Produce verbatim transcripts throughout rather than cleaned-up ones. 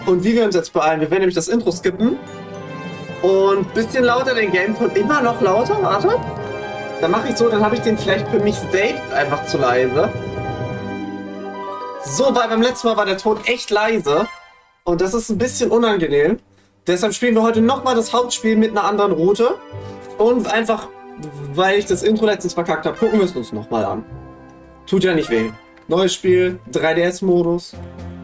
und wie wir uns jetzt beeilen. Wir werden nämlich das Intro skippen. Und ein bisschen lauter den Gameton. Immer noch lauter, warte. Dann mache ich so, dann habe ich den vielleicht für mich saved einfach zu leise. So, weil beim letzten Mal war der Ton echt leise. Und das ist ein bisschen unangenehm. Deshalb spielen wir heute nochmal das Hauptspiel mit einer anderen Route. Und einfach, weil ich das Intro letztens verkackt habe, gucken wir es uns nochmal an. Tut ja nicht weh. Neues Spiel, drei D S-Modus.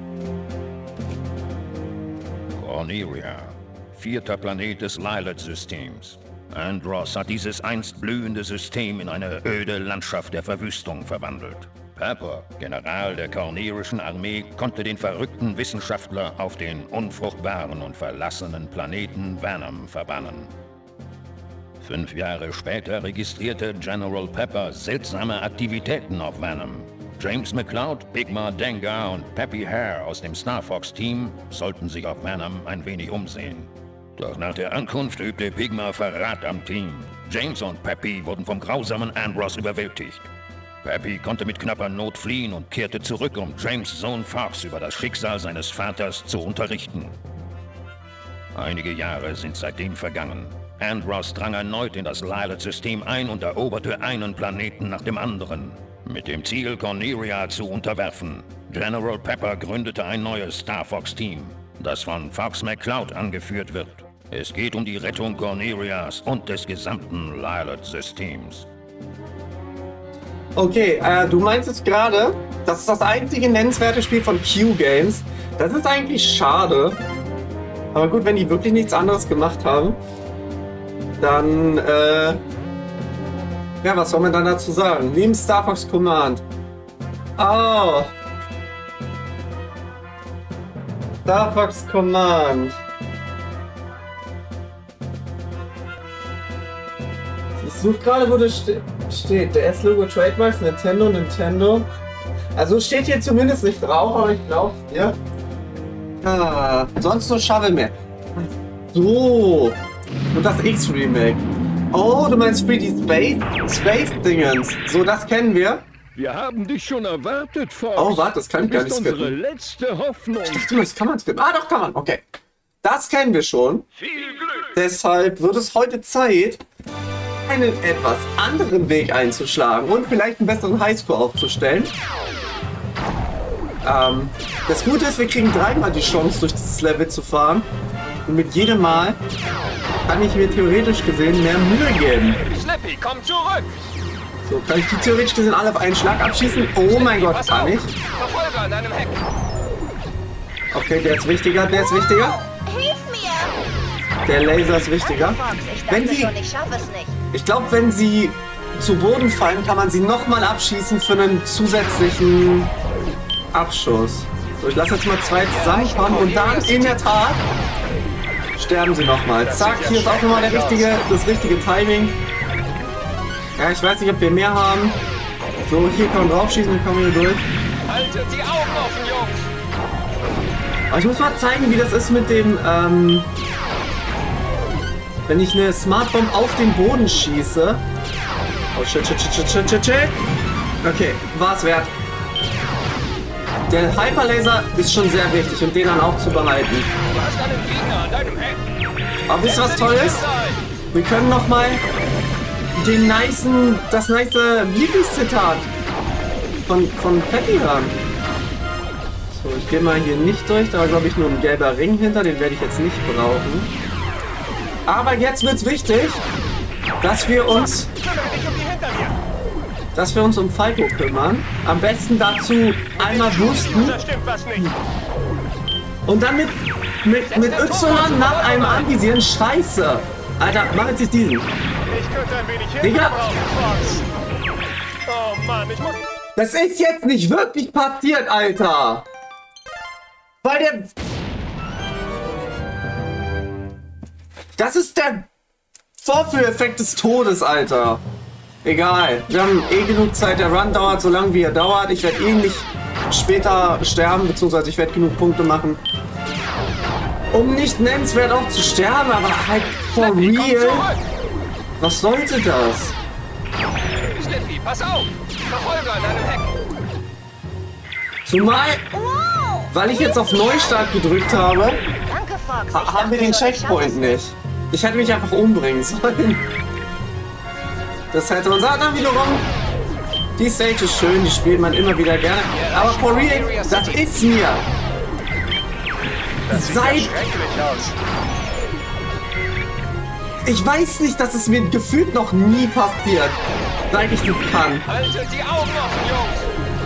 Corneria, vierter Planet des Lylat-Systems. Andross hat dieses einst blühende System in eine öde Landschaft der Verwüstung verwandelt. Pepper, General der Cornerischen Armee, konnte den verrückten Wissenschaftler auf den unfruchtbaren und verlassenen Planeten Venom verbannen. Fünf Jahre später registrierte General Pepper seltsame Aktivitäten auf Venom. James McCloud, Pigma Dengar und Peppy Hare aus dem Star Fox-Team sollten sich auf Venom ein wenig umsehen. Doch nach der Ankunft übte Pigma Verrat am Team. James und Peppy wurden vom grausamen Andross überwältigt. Peppy konnte mit knapper Not fliehen und kehrte zurück, um James' Sohn Fox über das Schicksal seines Vaters zu unterrichten. Einige Jahre sind seitdem vergangen. Andross drang erneut in das Lylat-System ein und eroberte einen Planeten nach dem anderen. Mit dem Ziel, Corneria zu unterwerfen. General Pepper gründete ein neues Star Fox-Team, das von Fox McCloud angeführt wird. Es geht um die Rettung Cornerias und des gesamten Lylat-Systems. Okay, äh, du meinst jetzt gerade, das ist das einzige nennenswerte Spiel von Q-Games. Das ist eigentlich schade. Aber gut, wenn die wirklich nichts anderes gemacht haben, dann, äh... ja, was soll man dann dazu sagen? Neben Star Fox Command. Oh. Star Fox Command. Ich suche gerade, wo das ste steht. Der S-Logo Trademarks, Nintendo, Nintendo. Also steht hier zumindest nicht drauf, aber ich glaube, ja. Ah, sonst nur Shovelware. So. Und das X-Remake. Oh, du meinst drei D Space? Space-Dingens. So, das kennen wir. Wir haben dich schon erwartet, Fox. Oh, warte, das kann ich gar nicht skippen. Unsere letzte Hoffnung. Ich dachte, das kann man skippen. Ah, doch, kann man. Okay. Das kennen wir schon. Viel Glück. Deshalb wird es heute Zeit, einen etwas anderen Weg einzuschlagen und vielleicht einen besseren Highscore aufzustellen. Ähm, das Gute ist, wir kriegen dreimal die Chance, durch dieses Level zu fahren. Und mit jedem Mal kann ich mir theoretisch gesehen mehr Mühe geben. Slippy, komm zurück! So, kann ich die theoretisch gesehen alle auf einen Schlag abschießen? Oh mein Gott, kann ich. Verfolger an deinem Heck. Okay, der ist wichtiger, der ist wichtiger. Hilf mir! Der Laser ist wichtiger. Ich dachte Wenn sie, schon, ich schaffe es nicht. ich glaube, wenn sie zu Boden fallen, kann man sie nochmal abschießen für einen zusätzlichen Abschuss. So, ich lasse jetzt mal zwei zusammenkommen und dann in der Tat sterben sie nochmal. Zack, hier ist auch nochmal der richtige, das richtige Timing. Ja, ich weiß nicht, ob wir mehr haben. So, hier kann man draufschießen und kommen wir durch. Haltet die Augen offen, Jungs! Aber ich muss mal zeigen, wie das ist mit dem, ähm... wenn ich eine Smart Bomb auf den Boden schieße. Oh, shit, shit, shit, shit, shit, shit, shit. Okay, war's wert. Der Hyperlaser ist schon sehr wichtig und den dann auch zu behalten. Du hast einen Gegner an deinem Heck. Aber wisst ihr, was toll ist? Wir können noch mal den nicen, das nice Lieblingszitat von, von Peppy hören. So, ich gehe mal hier nicht durch. Da war, glaube ich, nur ein gelber Ring hinter. Den werde ich jetzt nicht brauchen. Aber jetzt wird's wichtig, dass wir uns... dass wir uns um Falco kümmern. Am besten dazu einmal boosten. Und dann mit, mit, mit Y nach einem anvisieren. Scheiße. Alter, mach jetzt nicht diesen. Ich könnte ein wenig Hilfe Digga. brauchen, Fox. Oh Mann, ich muss... Das ist jetzt nicht wirklich passiert, Alter. Weil der... Das ist der Vorführeffekt des Todes, Alter. Egal. Wir haben eh genug Zeit. Der Run dauert so lange, wie er dauert. Ich werde eh nicht später sterben, beziehungsweise ich werde genug Punkte machen, um nicht nennenswert auch zu sterben, aber halt for real. Was sollte das? Slippy, pass auf! Verfolger an deinem Heck! Zumal... Wow! Weil ich jetzt auf Neustart gedrückt habe, Danke, Fox. ha Ich haben wir dachte den schon, ich schaff Checkpoint es nicht. Ich hätte mich einfach umbringen sollen. Das hätte uns auch dann wiederum. Die Stage ist schön, die spielt man immer wieder gerne. Aber for real, das ist mir. Das sieht ja Seit. schrecklich aus. Ich weiß nicht, dass es mir gefühlt noch nie passiert. Seit ich das kann. Haltet die Augen offen, Jungs.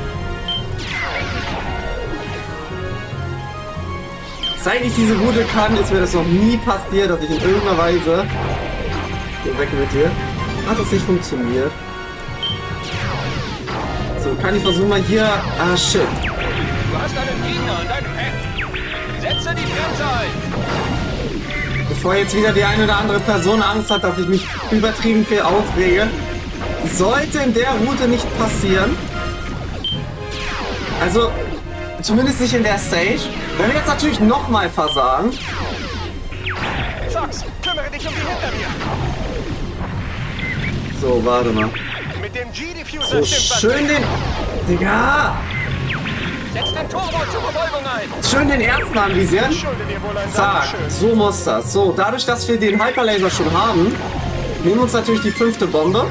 Seit ich diese Route kann, ist mir das noch nie passiert, dass ich in irgendeiner Weise. So, weg mit dir. Hat das nicht funktioniert? So, kann ich versuchen mal hier. Ah, shit. Du hast einen Gegner an deinem Heck. Setze die Bremse ein. Bevor jetzt wieder die eine oder andere Person Angst hat, dass ich mich übertrieben viel aufrege, sollte in der Route nicht passieren. Also, zumindest nicht in der Stage. Wenn wir jetzt natürlich nochmal versagen. Fox, kümmere dich um die hinter mir. So, warte mal. Mit dem G-Diffuser So, stimmt was schön nicht. den. Digga! Setz den Turbo zur Betäubung ein. Schön den ersten anvisieren. Ich schulde dir wohl ein Zack, Dankeschön. so muss das. So, dadurch, dass wir den Hyperlaser schon haben, nehmen wir uns natürlich die fünfte Bombe.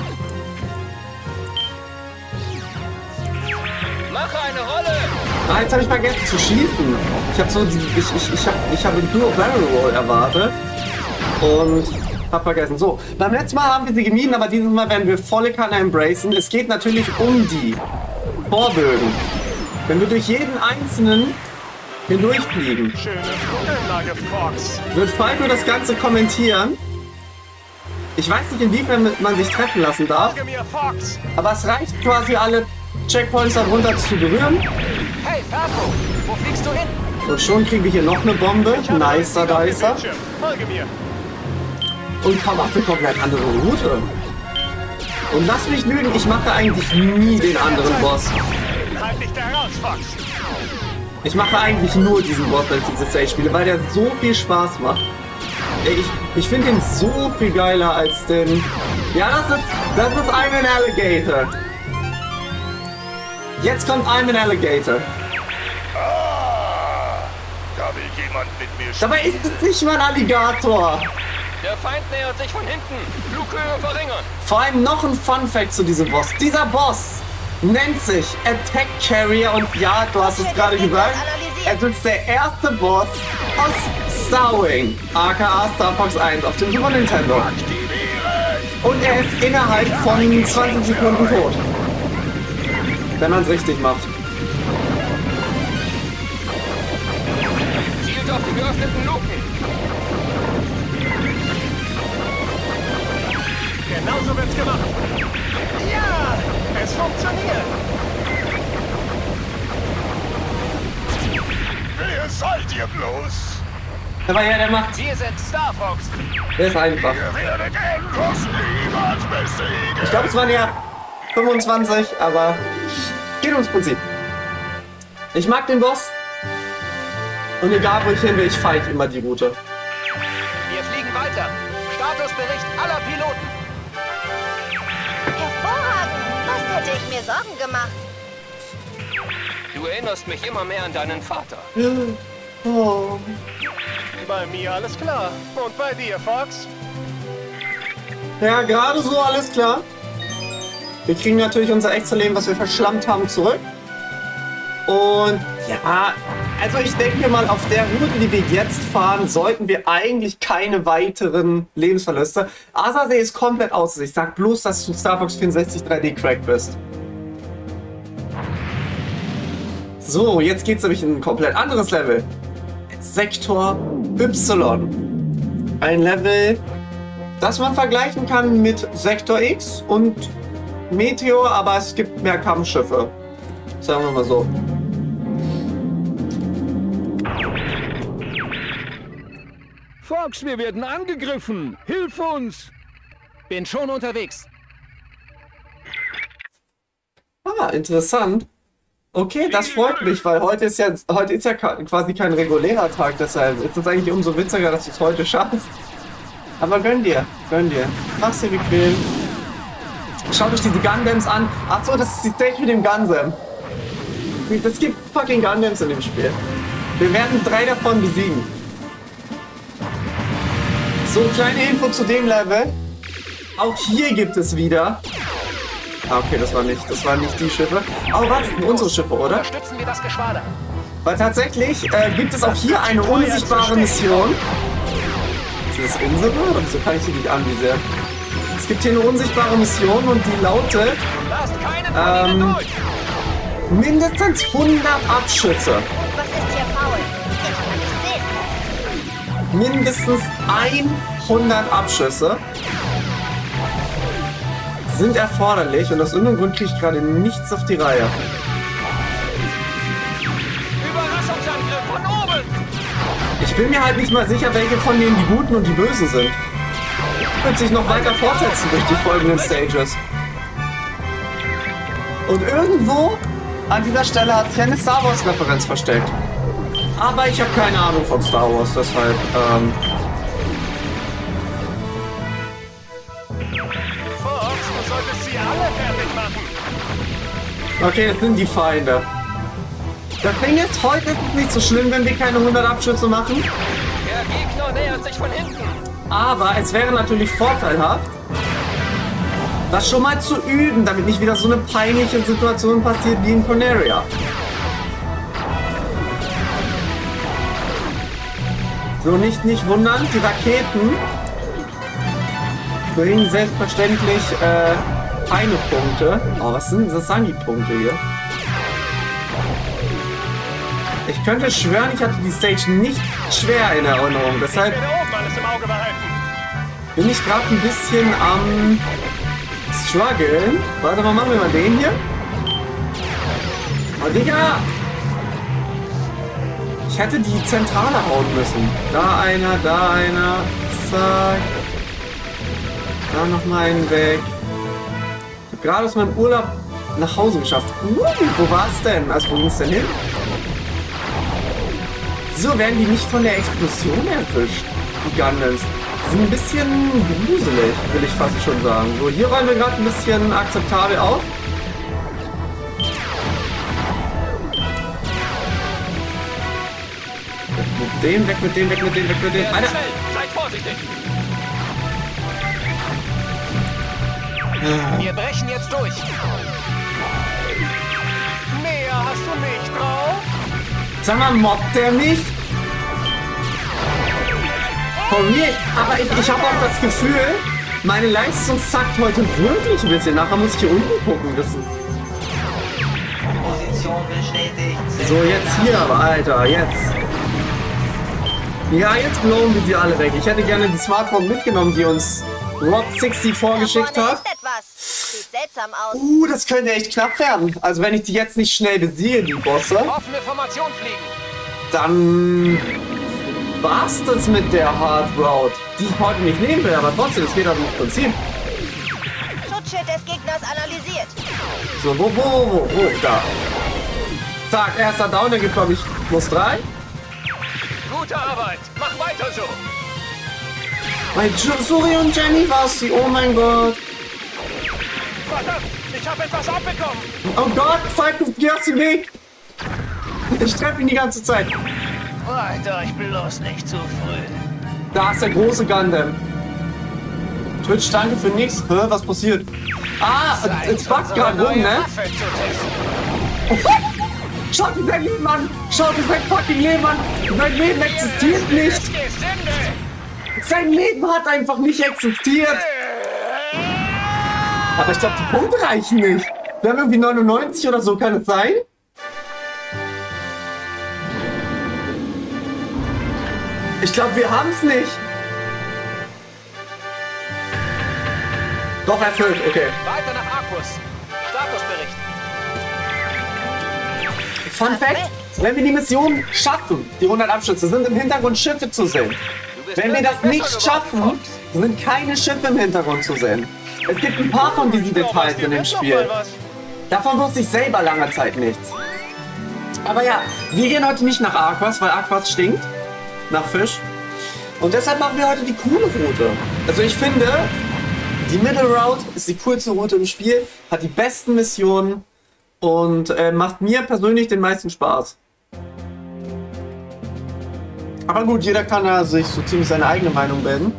Mache eine Rolle. Ah, jetzt habe ich vergessen zu schießen. Ich habe so, die- ich, ich, ich habe ich hab einen Dual Barrel Roll erwartet und habe vergessen. So, beim letzten Mal haben wir sie gemieden, aber dieses Mal werden wir volle Kanne embracen. Es geht natürlich um die Vorbögen. Wenn wir durch jeden einzelnen hindurchfliegen, Schöne Flugeinlage, Fox. wird Falco das Ganze kommentieren. Ich weiß nicht, inwiefern man sich treffen lassen darf, Folge mir, Fox. aber es reicht quasi alle Checkpoints darunter zu berühren. Hey, Ferko, wo fliegst du hin? Und schon kriegen wir hier noch eine Bombe. Ich habe einen Nicer, Ziel auf dem nicer. Bildschirm. Folge mir. Und komm, ach, eine komplett andere Route. Und lass mich lügen, ich mache eigentlich nie den anderen Boss. Halt dich da raus, Fox. Ich mache eigentlich nur diesen Boss, wenn ich diese Stage spiele, weil der so viel Spaß macht. Ey, Ich, ich finde ihn so viel geiler als den... Ja, das ist, das ist I'm an Alligator. Jetzt kommt I'm an Alligator. Da will jemand mit mir Dabei ist es nicht mal ein Alligator. Der Feind nähert sich von hinten. Flughöhe verringern. Vor allem noch ein Fun Fact zu diesem Boss. Dieser Boss nennt sich Attack Carrier und ja, du hast es gerade gesagt, es ist der erste Boss aus Star Wing, aka Star Fox eins auf dem Super Nintendo. Und er ist innerhalb von zwanzig Sekunden tot. Wenn man es richtig macht. Zielt auf die geöffneten Luken. Genauso wird's gemacht. Ja, es funktioniert. Wer seid ihr bloß? Aber ja, der macht. Wir sind Star Fox. Der ist einfach. Ihr werdet Endboss niemals besiegen. Ich glaube, es waren ja fünfundzwanzig, aber es geht ums Prinzip. Ich mag den Boss. Und egal wo ich hin will, ich fight immer die Route. Wir fliegen weiter. Statusbericht aller Piloten. Hervorragend. Fast hätte ich mir Sorgen gemacht. Du erinnerst mich immer mehr an deinen Vater. Oh. Bei mir alles klar. Und bei dir, Fox? Ja, gerade so, alles klar. Wir kriegen natürlich unser extra Leben, was wir verschlammt haben, zurück. Und ja, also ich denke mal, auf der Route, die wir jetzt fahren, sollten wir eigentlich keine weiteren Lebensverluste. Asasee ist komplett aus. Ich sag bloß, dass du Star Fox vierundsechzig drei D Crack bist. So, jetzt geht's nämlich in ein komplett anderes Level. Sektor Y. Ein Level, das man vergleichen kann mit Sektor X und Meteor, aber es gibt mehr Kampfschiffe. Sagen wir mal so. Fox, wir werden angegriffen. Hilf uns! Bin schon unterwegs. Ah, interessant. Okay, das freut mich, weil heute ist ja heute ist ja quasi kein regulärer Tag, deshalb ist es eigentlich umso witziger, dass du es heute schaffst. Aber gönn dir, gönn dir. Mach's dir bequem. Schaut euch diese Gundams an. Achso, das ist die Stage mit dem Gundam. Es gibt fucking Gundams in dem Spiel. Wir werden drei davon besiegen. So, kleine Info zu dem Level. Auch hier gibt es wieder... Ah, okay, das war nicht, das waren nicht die Schiffe. Oh, was? Unsere Schiffe, oder? Unterstützen wir das Geschwader. Weil tatsächlich äh, gibt es auch hier eine unsichtbare Mission. Ist das unsere? Oder so kann ich sie nicht anvisieren. Es gibt hier eine unsichtbare Mission und die lautet... Lasst keinen von ihnen Ähm, durch. mindestens hundert Abschüsse. Was ist hier faul? Ich kann nicht sehen. Mindestens hundert Abschüsse sind erforderlich und aus irgendeinem Grund kriege ich gerade nichts auf die Reihe. Überraschungsangriff von oben. Ich bin mir halt nicht mal sicher, welche von denen die Guten und die Bösen sind. Wird sich noch weiter fortsetzen durch die folgenden Stages. Und irgendwo an dieser Stelle hat sich eine Star Wars Referenz versteckt. Aber ich habe keine Ahnung von Star Wars, deshalb, ähm... Fox, du solltest sie alle fertig machen. Okay, das sind die Feinde. Das Ding ist, heute ist es nicht so schlimm, wenn wir keine hundert Abschüsse machen. Der Gegner nähert sich von hinten. Aber es wäre natürlich vorteilhaft, das schon mal zu üben, damit nicht wieder so eine peinliche Situation passiert wie in Corneria. So, nicht, nicht wundern, die Raketen bringen selbstverständlich äh, keine Punkte. Oh, was sind das sagen die Punkte hier? Ich könnte schwören, ich hatte die Stage nicht schwer in Erinnerung. Deshalb Ich werde oben alles im Auge behalten. bin ich gerade ein bisschen am struggeln. Warte mal, machen wir mal den hier. Oh, Digga! Ich hätte die Zentrale hauen müssen. Da einer, da einer. Zack. Da nochmal einen weg. Ich habe gerade aus meinem Urlaub nach Hause geschafft. Uh, wo war es denn? Also, wo ging es denn hin? So werden die nicht von der Explosion erwischt. Die Gundams. Die sind ein bisschen gruselig, will ich fast schon sagen. So, hier räumen wir gerade ein bisschen akzeptabel auf. Mit dem, weg mit dem, weg mit dem, weg mit dem. Werdet Alter! schnell. Seid vorsichtig. Wir brechen jetzt durch. Mehr hast du nicht drauf? Sag mal, mobbt der mich? For real? Aber ich, ich habe auch das Gefühl, meine Leistung zackt heute wirklich ein bisschen. Nachher muss ich hier unten gucken. Das Position bestätigt. so, jetzt hier, aber Alter, jetzt. Ja, jetzt blowen wir die alle weg. Ich hätte gerne die Smartphone mitgenommen, die uns Rob sechzig vorgeschickt Da vorne hat. ist etwas. Sieht seltsam aus. Uh, das könnte echt knapp werden. Also wenn ich die jetzt nicht schnell besiege, die Bosse, Offene Formation fliegen. dann war's das mit der Hard Route, die ich heute nicht nehmen will, aber trotzdem, es geht halt ums Prinzip. Schutzschild des Gegners analysiert. So, wo, wo, wo, wo, da. Zack, erster Down, der gibt, glaube ich, plus drei. Gute Arbeit. Mach weiter so. Bei Jo- Suri und Jenny war's die, oh mein Gott. Verdammt, ich habe etwas abbekommen. Oh Gott, Falken, geh aus dem Weg. Ich treffe ihn die ganze Zeit. Weiter, ich bloß nicht zu früh. Da ist der große Gundam. Twitch, danke für nix. Hä, was passiert? Ah, es backt gerade rum, ne? Waffe zu testen. Schaut dir sein Leben an! Schaut dir sein fucking Leben an! Sein Leben existiert nicht! Es Gesinde. Sein Leben hat einfach nicht existiert! Aber ich glaube, die Punkte reichen nicht. Wir haben irgendwie neunundneunzig oder so, kann es sein? Ich glaube, wir haben es nicht. Doch, erfüllt, okay. Weiter nach Arcus. Statusbericht. Fun Fact, wenn wir die Mission schaffen, die hundert Abschüsse, sind im Hintergrund Schiffe zu sehen. Du bist Wenn wir das wirklich nicht besser schaffen, geworden, sind keine Schiffe im Hintergrund zu sehen. Es gibt ein paar von diesen Fox. Details in dem Spiel. Davon wusste ich selber lange Zeit nichts. Aber ja, wir gehen heute nicht nach Arquas, weil Arquas stinkt. Nach Fisch. Und deshalb machen wir heute die coole Route. Also ich finde, die Middle Route ist die coolste Route im Spiel, hat die besten Missionen und äh, macht mir persönlich den meisten Spaß. Aber gut, jeder kann da sich so ziemlich seine eigene Meinung bilden.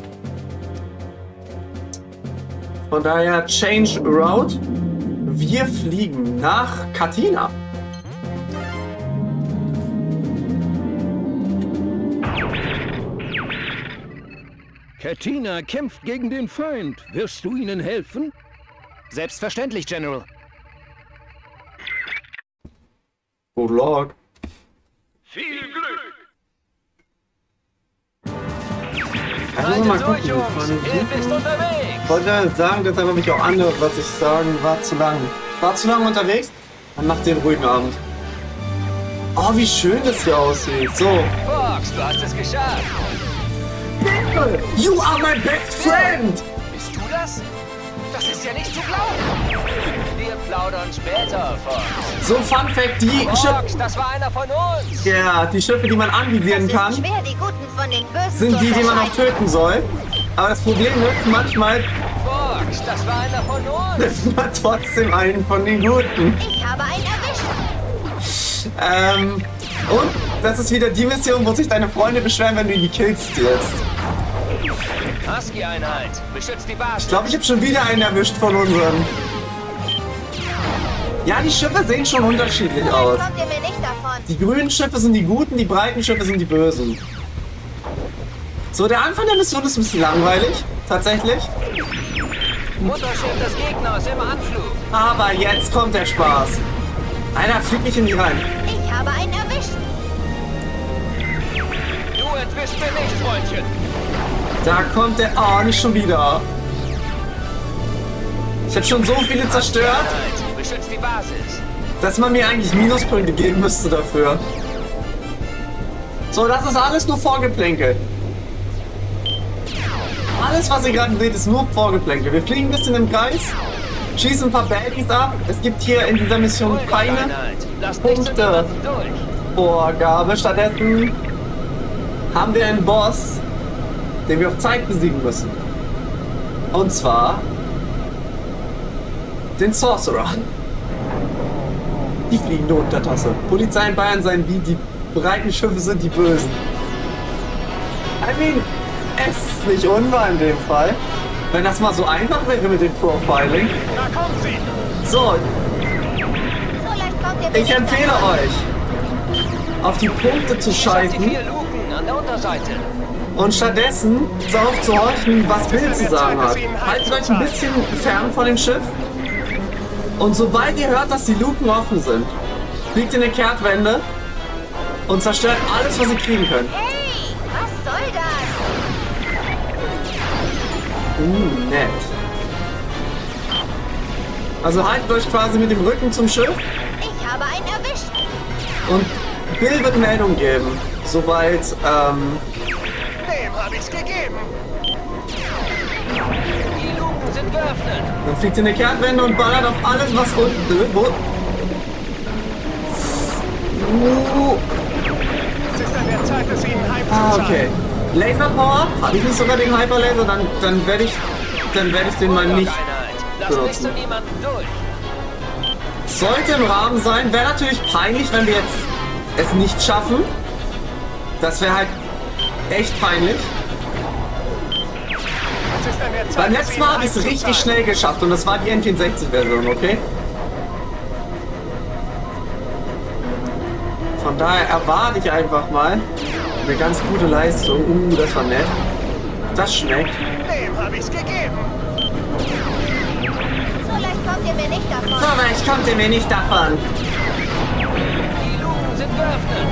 Von daher, change route. Wir fliegen nach Katina. Katina kämpft gegen den Feind. Wirst du ihnen helfen? Selbstverständlich, General. Good luck. Viel Glück! Also mal gucken. Jungs, ihr bist unterwegs! Ich wollte sagen, deshalb habe ich auch andere, was ich sagen, war zu lang. War zu lang unterwegs? Dann macht den ruhigen Abend. Oh, wie schön das hier aussieht. So. Fox, du hast es geschafft! You are my best friend! Bist du das? Das ist ja nicht zu glauben! Wir plaudern später, Fox. So, Fun Fact, die Schiffe... Fox, das war einer von uns! Ja, die Schiffe, die man anvisieren Es kann, ist schwer, die Guten von den Bösen sind zu die, die man auch unterscheiden. töten soll. Aber das Problem ist, manchmal Fox, das war einer von uns! trifft man trotzdem einen von den Guten. Ich habe einen erwischt. Ähm, und das ist wieder die Mission, wo sich deine Freunde beschweren, wenn du die killst jetzt. Husky-Einheit, beschützt die Basis. Ich glaube, ich habe schon wieder einen erwischt von unseren. Ja, die Schiffe sehen schon unterschiedlich Vielleicht aus. kommt ihr mir nicht davon. Die grünen Schiffe sind die Guten, die breiten Schiffe sind die Bösen. So, der Anfang der Mission ist ein bisschen langweilig, tatsächlich. Mutterschiff des Gegners im Anflug. Aber jetzt kommt der Spaß. Einer fliegt nicht in die rein. Ich habe einen erwischt. Du entwischst mir nicht, Freundchen. Da kommt der... Oh, nicht schon wieder. Ich habe schon so viele zerstört, Husky-Einheit, beschützt die Basis. dass man mir eigentlich Minuspunkte geben müsste dafür. So, das ist alles nur Vorgeplänkel. Alles, was ihr gerade seht, ist nur Vorgeplänkel. Wir fliegen ein bisschen im Kreis, schießen ein paar Baddies ab. Es gibt hier in dieser Mission keine Einheit, lasst nicht zu Punkte. niemanden durch. Vorgabe. Stattdessen haben wir einen Boss, den wir auf Zeit besiegen müssen. Und zwar den Sorcerer. Die fliegende Untertasse. Polizei in Bayern seien wie, die breiten Schiffe sind die Bösen. I mean, es ist nicht unwahr in dem Fall. Wenn das mal so einfach wäre mit dem Profiling. Da kommen sie. So, So leicht kommt ihr mir ich nicht empfehle davon. euch, auf die Punkte zu Ich hab die schalten vier Luken an der Unterseite. und stattdessen darauf zu horchen, was Bill zu sagen hat. Haltet euch ein bisschen fern von dem Schiff und sobald ihr hört, dass die Luken offen sind, fliegt in eine Kehrtwende und zerstört alles, was ihr kriegen könnt. Hey, was soll das? Uh, nett. Also haltet euch quasi mit dem Rücken zum Schiff Ich habe einen erwischt. und Bill wird Meldung geben, sobald, ähm, Dem hab ich's gegeben. Die Luken sind geöffnet. dann fliegt in eine Kehrtwende und ballert auf alles, was unten ist. Wo? Uh, Es ist an der Zeit, es ihnen heim ah, okay. Laser Power? Habe ich nicht sogar den Hyperlaser? Dann, dann werde ich, dann werde ich den mal nicht Lasst nicht benutzen. zu niemanden durch. Sollte im Rahmen sein. Wäre natürlich peinlich, wenn wir jetzt es nicht schaffen. Das wäre halt echt peinlich. Es ist an der Zeit, Beim letzten Mal habe ich es richtig schnell geschafft und das war die N vierundsechzig-Version, okay? Von daher erwarte ich einfach mal eine ganz gute Leistung. Uh, das war nett. Das schmeckt. Dem hab ich's gegeben. So leicht kommt ihr mir nicht davon. So, aber ich konnte mir nicht davon. Die Luken sind geöffnet.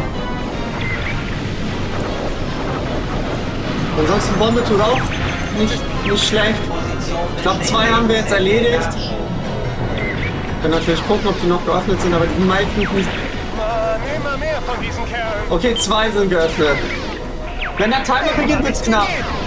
Ansonsten Bombe tut auch nicht, nicht schlecht. Ich glaube, zwei haben wir jetzt erledigt. Wir können natürlich gucken, ob die noch geöffnet sind, aber die sind meistens nicht. Mann, immer mehr von diesen Kerlen. Okay, zwei sind geöffnet. Wenn der Timer beginnt, wird's knapp.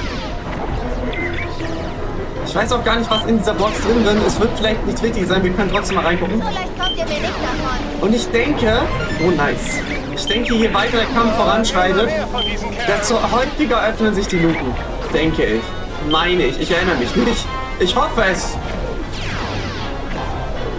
Ich weiß auch gar nicht, was in dieser Box drin ist. Es wird vielleicht nicht wichtig sein, wir können trotzdem mal reingucken. So leicht kommt ihr mir nicht davon. Und ich denke, oh nice. Ich denke, je weiter der Kampf voranschreitet, Mehr von diesen Kerlen. desto häufiger öffnen sich die Luken. Denke ich. Meine ich. Ich erinnere mich nicht. Ich hoffe es.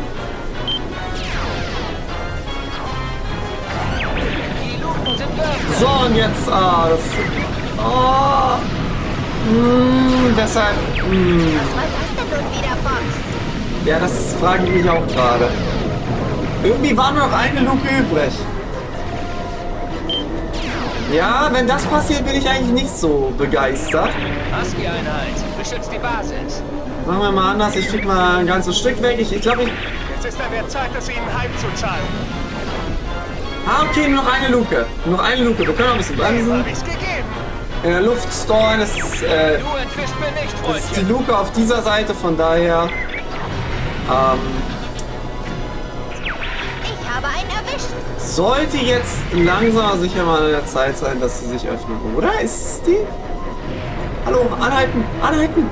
Die Luken sind geöffnet. So, und jetzt, ah, das, oh, mh, deshalb, mh. Was war das denn nun wieder, Fox? Ja, das frage ich mich auch gerade. Irgendwie war nur noch eine Luke übrig. Ja, wenn das passiert, bin ich eigentlich nicht so begeistert. Husky-Einheit, beschützt die Basis. Machen wir mal anders, ich krieg mal ein ganzes Stück weg. Ich, ich glaube, ich... Jetzt ist an der Zeit, es ihnen heimzuzahlen. Ah, okay, nur noch eine Luke. Nur noch eine Luke. Wir können auch ein bisschen bremsen. Hab ich's gegeben. In der Luft storen, das ist, äh, Du entwischt mir nicht, das ist die Freundchen. Luke auf dieser Seite, von daher... Ähm, Ich habe einen erwischt. sollte jetzt langsam aber sicher mal an der Zeit sein, dass sie sich öffnen. Oder? Ist es die? Hallo, anhalten, anhalten!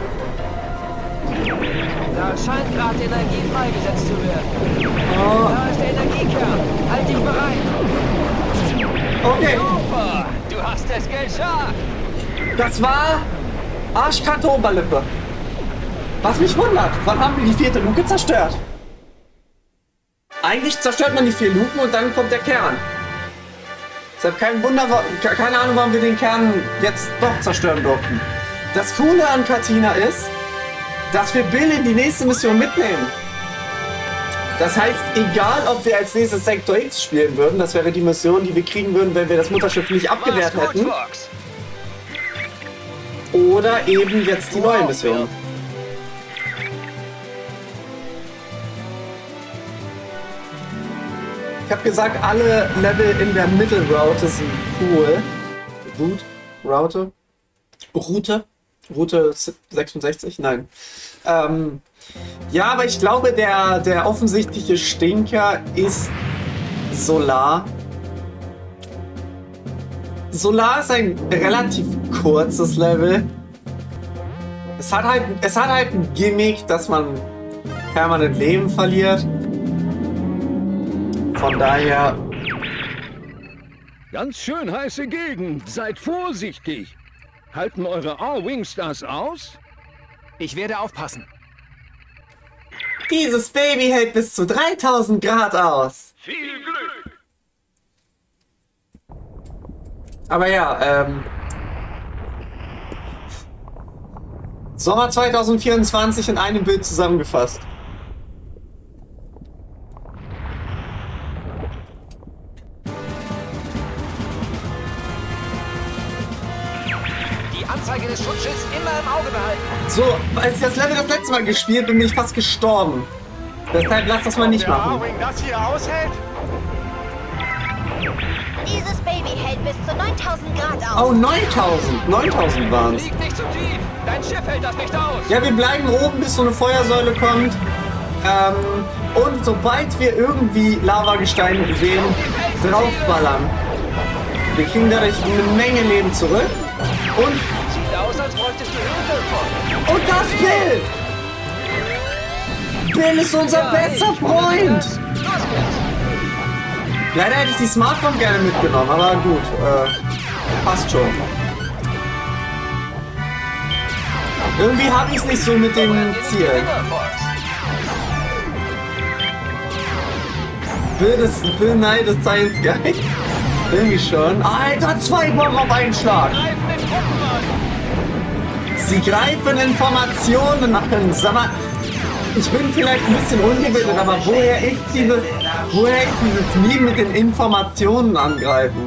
Da scheint gerade Energie freigesetzt zu werden. Oh, Da ist der Energiekern. Halt dich bereit. okay, Super, du hast es geschafft. das war Arschkarte-Oberlippe. Was mich wundert, wann haben wir die vierte Luke zerstört? Eigentlich zerstört man die vier Luken und dann kommt der Kern. Deshalb kein Wunder, wa- ke- keine Ahnung, warum wir den Kern jetzt doch zerstören durften. Das Coole an Katina ist, dass wir Bill in die nächste Mission mitnehmen. Das heißt, egal ob wir als nächstes Sektor X spielen würden, das wäre die Mission, die wir kriegen würden, wenn wir das Mutterschiff nicht abgewehrt Mach's gut, hätten. Fox. Oder eben jetzt die neue Mission. Ich habe gesagt, alle Level in der Mittelroute sind cool. Route? Route? Route? Route sechsundsechzig? Nein. Ähm, ja, aber ich glaube, der, der offensichtliche Stinker ist Solar. Solar ist ein relativ kurzes Level. Es hat halt, es hat halt ein Gimmick, dass man permanent Leben verliert. Von daher, Ganz schön heiße Gegend. Seid vorsichtig. Halten eure R-Wings das aus? Ich werde aufpassen. dieses Baby hält bis zu dreitausend Grad aus. Viel Glück! Aber ja, ähm... Sommer zweitausendvierundzwanzig in einem Bild zusammengefasst. Die Anzeige des Schutzschilds immer im Auge behalten. So, als ich das Level das letzte Mal gespielt bin, bin ich fast gestorben. Deshalb lass das mal nicht Der machen. A-Wing das hier aushält? Dieses Baby hält bis zu neuntausend Grad aus. Oh, neuntausend. neuntausend waren es. Liegt nicht zu tief. Dein Schiff hält das nicht aus. Ja, wir bleiben oben, bis so eine Feuersäule kommt. Ähm, und sobald wir irgendwie Lavagestein sehen, draufballern. Wir kriegen dadurch eine Menge Leben zurück. Und, Sieht aus, als bräuchtest du Hilfe von. und das Bill! Bill ist unser bester Freund! Los geht's. Leider hätte ich die Smartphone gerne mitgenommen, aber gut, äh, passt schon. Irgendwie habe ich es nicht so mit dem Ziel. Bill, das, Bill Nye des Science Guy. Irgendwie schon. Alter, zwei Bomben auf einen Schlag. Sie greifen Informationen an. Sag mal, ich bin vielleicht ein bisschen ungebildet, aber woher ich dieses, woher ich dieses Meme mit den Informationen angreifen?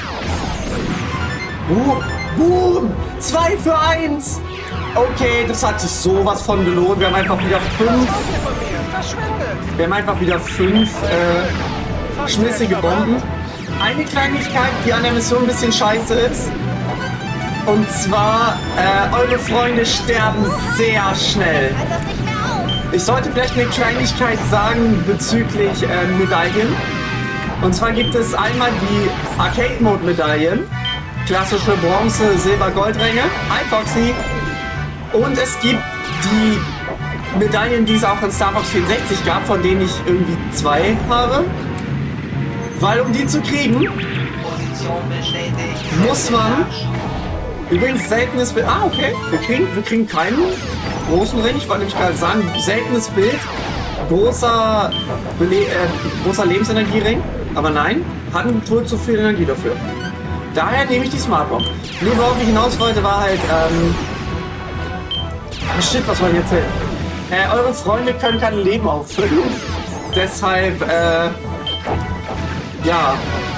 Boom, boom, zwei für eins. Okay, das hat sich sowas von gelohnt. Wir haben einfach wieder fünf. Wir haben einfach wieder fünf äh, schmissige Bomben. Eine Kleinigkeit, die an der Mission ein bisschen scheiße ist. Und zwar, äh, eure Freunde sterben sehr schnell. Hört das nicht mehr auf. Ich sollte vielleicht eine Kleinigkeit sagen bezüglich äh, Medaillen. Und zwar gibt es einmal die Arcade-Mode-Medaillen. Klassische Bronze, Silber, Goldränge. Hi Foxy. Und es gibt die Medaillen, die es auch in Star Fox vierundsechzig gab, von denen ich irgendwie zwei habe. Weil um die zu kriegen, Position bestätigt. muss man... Übrigens, seltenes Bild... Ah, okay. Wir kriegen, wir kriegen keinen großen Ring. Ich wollte nämlich gerade sagen, seltenes Bild. Großer, Bele äh, großer Lebensenergiering. Aber nein, hatten wohl zu viel Energie dafür. Daher nehme ich die Smart Bomb. Nee, worauf ich hinaus wollte, war halt, ähm... Oh shit, was wollen wir jetzt erzählen? Äh, eure Freunde können kein Leben auffüllen. Deshalb, äh... ja...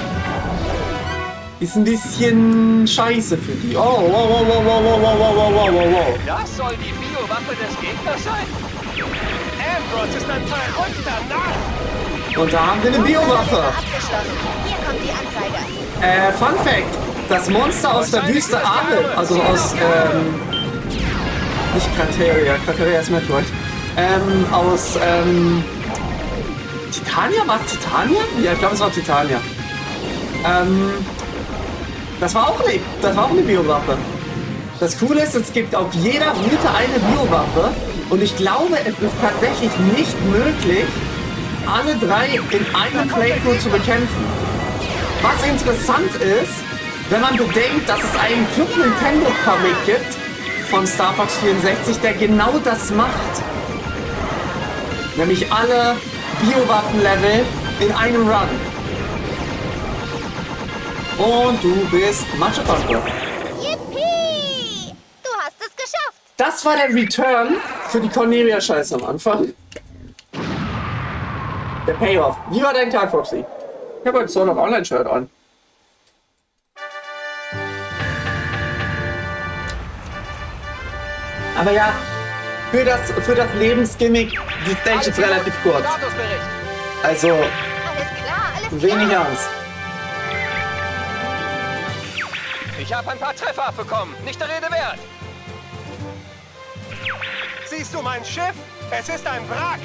Ist ein bisschen scheiße für die. Oh, wow, wow, wow, wow, wow, wow, wow, wow, wow, wow. Das soll die Biowaffe des Gegners sein? Ambrose ist ein verrückter Narr. Und da haben wir eine Biowaffe. Abgeschlossen. Hier kommt die Anzeige. Äh, Fun Fact. Das Monster aus der Wüste Arle, also aus, ähm... nicht Krateria, Krateria ist Metroid. Ähm, aus, ähm... Titania? War es Titania? Ja, ich glaube, es war Titania. Ähm... Das war auch eine, das war auch eine Biowaffe. Das Coole ist, es gibt auf jeder Route eine Biowaffe und ich glaube, es ist tatsächlich nicht möglich, alle drei in einem Playthrough zu bekämpfen. Was interessant ist, wenn man bedenkt, dass es einen Club Nintendo Comic gibt von Star Fox vierundsechzig, der genau das macht. Nämlich alle Biowaffen-Level in einem Run. Und du bist Matschepampe. Yippie! Du hast es geschafft. Das war der Return für die Cornelia-Scheiße am Anfang. Der Payoff. Wie war dein Tag, Foxy? Ich habe heute so noch Online-Shirt an. Aber ja, für das, für das Lebensgimmick, die Stage ist relativ kurz. Statusbericht. Also, Alles klar, alles wenig klar. Angst. Ich habe ein paar Treffer abbekommen. Nicht der Rede wert. Siehst du mein Schiff? Es ist ein Wrack.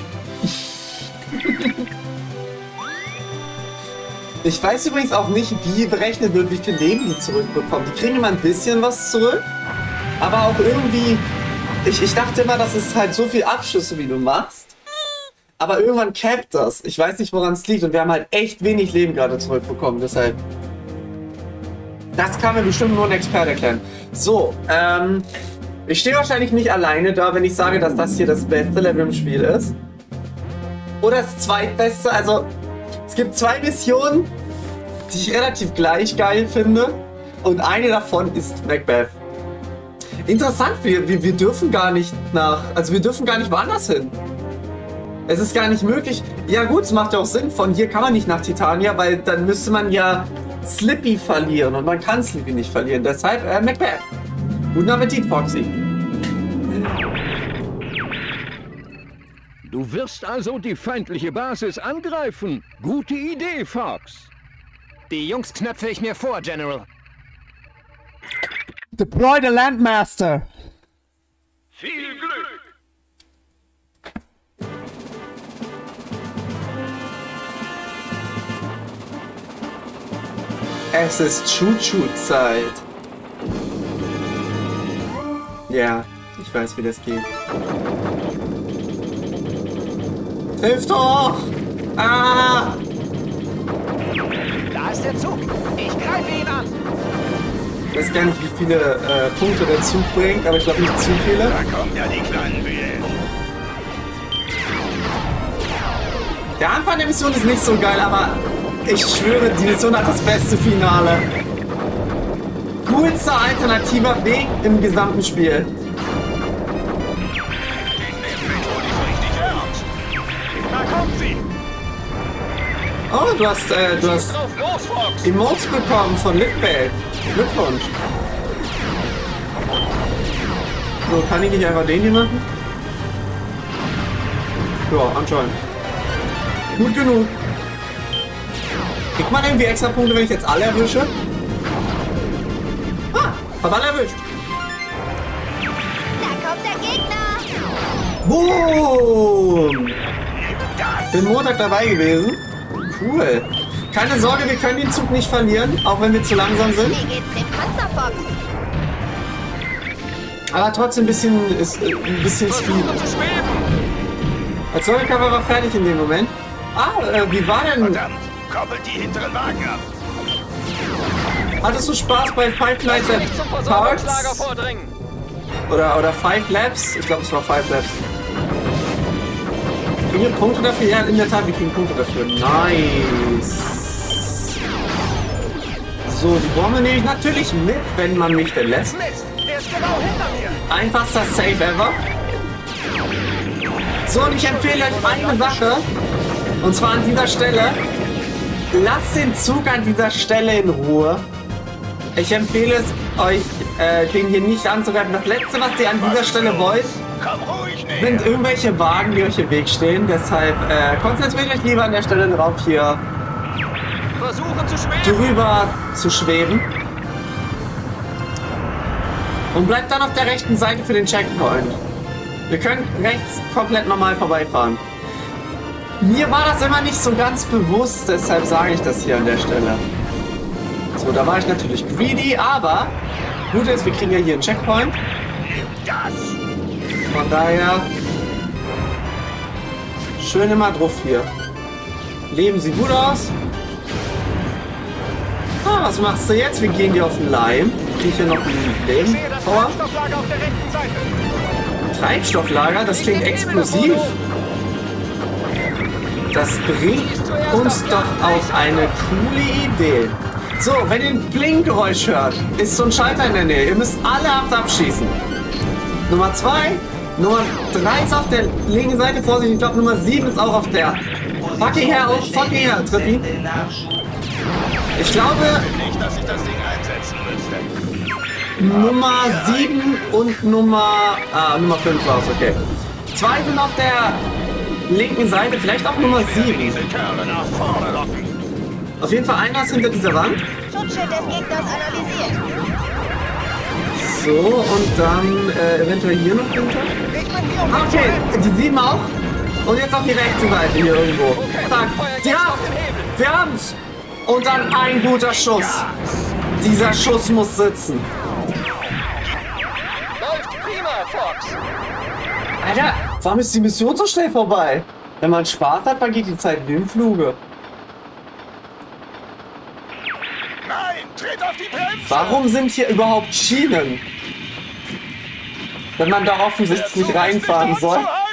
Ich weiß übrigens auch nicht, wie berechnet wird, wie viel Leben die zurückbekommen. Die kriegen immer ein bisschen was zurück, aber auch irgendwie... Ich, ich dachte immer, das ist halt so viel Abschüsse, wie du machst. Aber irgendwann capped das. Ich weiß nicht, woran es liegt. Und wir haben halt echt wenig Leben gerade zurückbekommen. Deshalb... Das kann mir bestimmt nur ein Experte erklären. So, ähm... ich stehe wahrscheinlich nicht alleine da, wenn ich sage, dass das hier das beste Level im Spiel ist. Oder das zweitbeste. Also, es gibt zwei Missionen, die ich relativ gleich geil finde. Und eine davon ist Macbeth. Interessant, wir, wir, wir dürfen gar nicht nach... Also, wir dürfen gar nicht woanders hin. Es ist gar nicht möglich. Ja gut, es macht ja auch Sinn. Von hier kann man nicht nach Titania, weil dann müsste man ja Slippy verlieren. Und man kann Slippy nicht verlieren. Deshalb, äh, Macbeth. Guten Appetit, Foxy. Du wirst also die feindliche Basis angreifen. Gute Idee, Fox. Die Jungs knöpfe ich mir vor, General. Deploy the Landmaster. Viel Glück. Es ist Choo-Choo-Zeit. Ja, ich weiß, wie das geht. Hilf doch! Ah! Da ist der Zug. Ich greife ihn an. Ich weiß gar nicht, wie viele äh, Punkte der Zug bringt, aber ich glaube nicht zu viele. Da kommt ja die kleinen Willen. Der Anfang der Mission ist nicht so geil, aber ich schwöre, die Mission hat das beste Finale. Coolster alternativer Weg im gesamten Spiel. Da kommt sie. Oh, du hast, äh, du hast Drauf los, Fox. Emotes bekommen von Litbell. Glückwunsch. So, kann ich nicht einfach den hier machen? Ja, anscheinend. Gut genug. Kriegt man irgendwie extra Punkte, wenn ich jetzt alle erwische? Ah, hab alle erwischt. Da kommt der Gegner. Boom! Bin Montag dabei gewesen. Cool. Keine Sorge, wir können den Zug nicht verlieren, auch wenn wir zu langsam sind. Wie geht's dem Panzerfox? Aber trotzdem ein bisschen, ist, äh, ein bisschen Speed. Als Soldatencover war fertig in dem Moment. Ah, äh, wie war denn... Verdammt, koppelt die hinteren Wagen ab. Hattest du Spaß bei Five Nights Nicht zum at Versorgungslager Parks? vordringen. Oder, oder Five Labs? Ich glaube, es war Five Labs. Kriegen wir Punkte dafür? Ja, in der Tat, wir kriegen Punkte dafür. Nice. So, die Bombe nehme ich natürlich mit, wenn man mich denn lässt. Mist, der ist genau hinter mir. Einfachster Save ever. So, und ich empfehle euch eine Sache. Und zwar an dieser Stelle. Lasst den Zug an dieser Stelle in Ruhe. Ich empfehle es euch, äh, den hier nicht anzugreifen. Das letzte, was ihr an dieser Stelle wollt, sind irgendwelche Wagen, die euch im Weg stehen. Deshalb äh, konzentriert euch lieber an der Stelle drauf, hier Versuchen zu schweben. drüber zu schweben. Und bleibt dann auf der rechten Seite für den Checkpoint. Wir können rechts komplett normal vorbeifahren. Mir war das immer nicht so ganz bewusst, deshalb sage ich das hier an der Stelle. So, da war ich natürlich greedy, aber gut ist, wir kriegen ja hier einen Checkpoint. Von daher schön immer drauf hier. Leben Sie gut aus. Ah, was machst du jetzt? Wir gehen dir auf den Leim. Krieg ich hier noch ein Leben? Ich sehe das Power? Treibstofflager auf der rechten Seite. Treibstofflager? Das klingt explosiv. Das bringt uns doch auf eine coole Idee. So, wenn ihr ein Blinkgeräusch hört, ist so ein Schalter in der Nähe. Ihr müsst alle acht abschießen. Nummer zwei, Nummer drei ist auf der linken Seite. Vorsicht, ich glaube Nummer sieben ist auch auf der. Fucking her, oh, fucking her, triff ihn. Ich glaube, Nicht, dass ich das Ding einsetzen müsste. Nummer sieben und Nummer, ah, Nummer fünf war es, okay. Zwei sind auf der linken Seite, vielleicht auch Nummer sieben. Diese Kerle nach vorne locken. Auf jeden Fall einer ist hinter dieser Wand. Schutzschild des Gegners analysiert. So, und dann äh, eventuell hier noch hinter. Ich bin hier, um Ah, dich zu okay, helfen. die sieben auch. Und jetzt auf die rechte Seite hier irgendwo. Zack. Ja, wir haben's. Und dann ein guter Schuss. Dieser Schuss muss sitzen. Läuft prima, Fox. Alter, warum ist die Mission so schnell vorbei? Wenn man Spaß hat, vergeht die Zeit wie im Fluge. Nein, tritt auf die Bremse. Warum sind hier überhaupt Schienen? Wenn man da offensichtlich nicht reinfahren soll.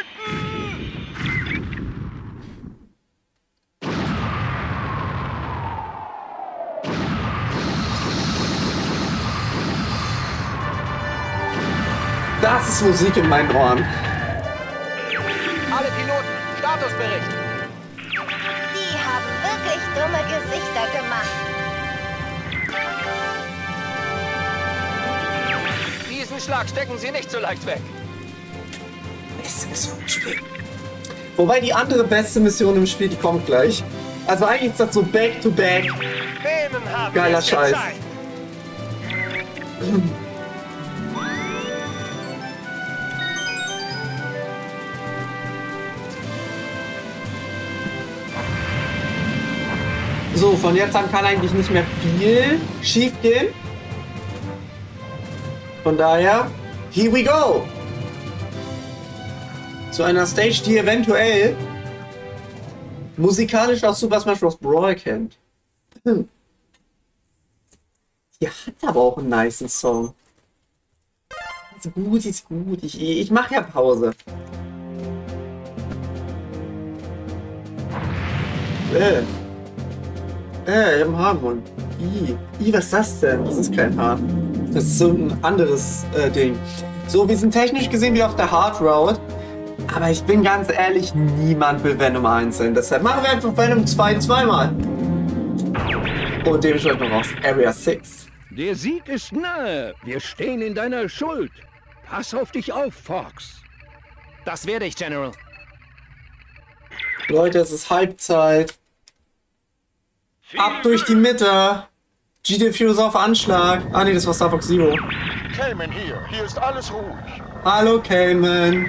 Das ist Musik in meinen Ohren. Alle Piloten, Statusbericht. Die haben wirklich dumme Gesichter gemacht. Diesen Schlag stecken Sie nicht so leicht weg. Beste Mission im Spiel. Wobei die andere beste Mission im Spiel, die kommt gleich. Also eigentlich ist das so Back-to-Back. Denen haben Geiler wir es Scheiß. gezeigt. So, von jetzt an kann eigentlich nicht mehr viel schief gehen. Von daher, here we go! Zu einer Stage, die eventuell musikalisch aus Super Smash Bros. Brawl kennt. Hm. Die hat aber auch einen nicen Song. Ist gut, ist gut. Ich, ich mache ja Pause. Äh. Äh, im Haarmund. I. I, was ist das denn? Das ist kein Haar. Das ist so ein anderes äh, Ding. So, wir sind technisch gesehen wie auf der Hard Road. Aber ich bin ganz ehrlich, niemand will Venom einzeln. Deshalb machen wir einfach Venom zwei zweimal. Und dementsprechend noch aus Area sechs. Der Sieg ist nahe. Wir stehen in deiner Schuld. Pass auf dich auf, Fox. Das werde ich, General. Leute, es ist Halbzeit. Ab durch die Mitte. G D-Fuse auf Anschlag. Ah ne, das war Star Fox Zero. Cayman hier. Hier ist alles ruhig. Hallo, Cayman.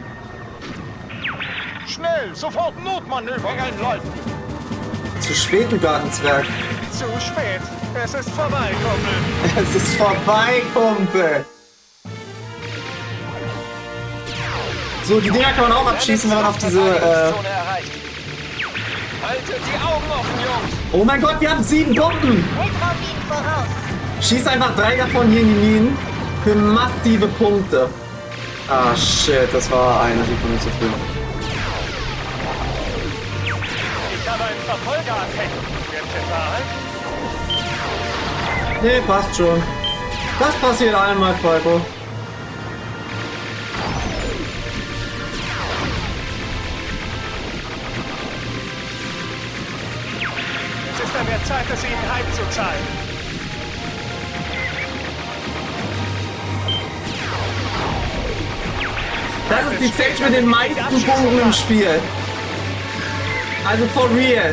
Schnell, sofort Notmanöver einleiten. Zu spät, du Gartenzwerg. Zu spät. Es ist vorbei, Kumpel. Es ist vorbei, Kumpel. So, die Dinger kann man auch abschießen, wenn man auf diese... Äh Zone erreicht. Haltet die Augen offen, Jungs. oh mein Gott, wir haben sieben Bomben. Ultraminen voraus. Schieß einfach drei davon hier in die Minen. Für massive Punkte. Ah, shit, das war eine Sekunde zu früh. Ich habe einen Verfolger erkannt. Wird bezahlt? Nee, passt schon. Das passiert einmal, Falco. Es ist an der Zeit, es ihnen heimzuzahlen. Das ist die Stage mit den meisten Punkten im Spiel. Also for real.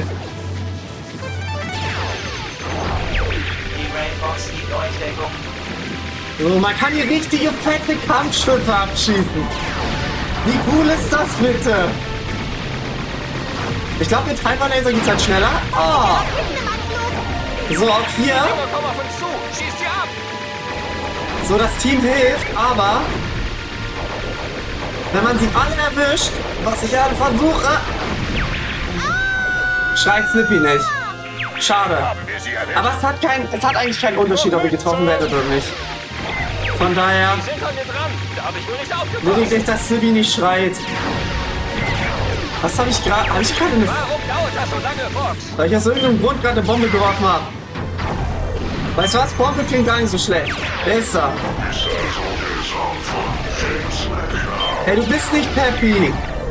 Die Rainbox gibt euch Deckung. So, man kann hier richtige fette Kampfschüsse abschießen. Wie cool ist das bitte? Ich glaube, mit Hyperlaser geht's halt schneller. Oh. So, auch hier. Komm auf uns zu. Schieß sie ab. So, das Team hilft, aber wenn man sie alle erwischt, was ich gerade versuche, schreit Slippy nicht. Schade. Aber es hat, kein, es hat eigentlich keinen Unterschied, ob ihr getroffen werdet oder nicht. Von daher Die sind an mir dran. Da habe ich wohl nicht aufgepasst. lediglich, dass Slippy nicht schreit. Was habe ich gerade? Habe ich gerade eine... Warum dauert das so lange, Fox? Weil ich aus irgendeinem Grund gerade eine Bombe geworfen habe. Weißt du was? Bombe klingt gar nicht so schlecht. Besser. Hey, du bist nicht Peppy.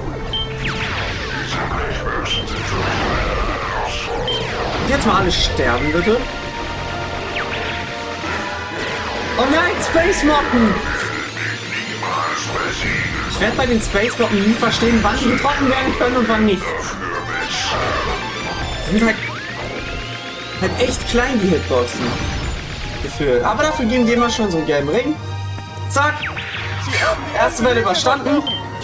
Jetzt mal alle sterben, bitte. Oh nein, Space Mocken! Ich werde bei den Space Mocken nie verstehen, wann die getroffen werden können und wann nicht. Die sind halt, halt echt klein, die Hitboxen. Gefühlt. Aber dafür geben die immer schon so einen gelben Ring. Zack! Erste Welle überstanden.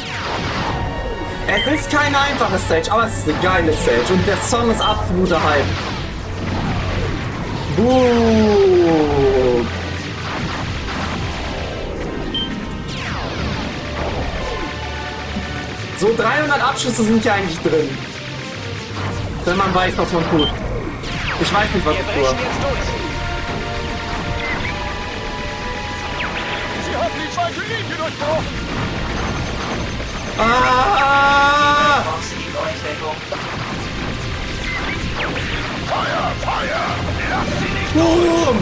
Es ist keine einfache Stage, aber es ist eine geile Stage. Und der Song ist absoluter Hype. Boom. So dreihundert Abschüsse sind ja eigentlich drin. Wenn man weiß, was man tut. Ich weiß nicht, was ich tue. Sie haben die zweite Linie durchbrochen. Ah! Rainbox gibt euch Deckung. Feuer, Feuer. Lass sie nicht Boom!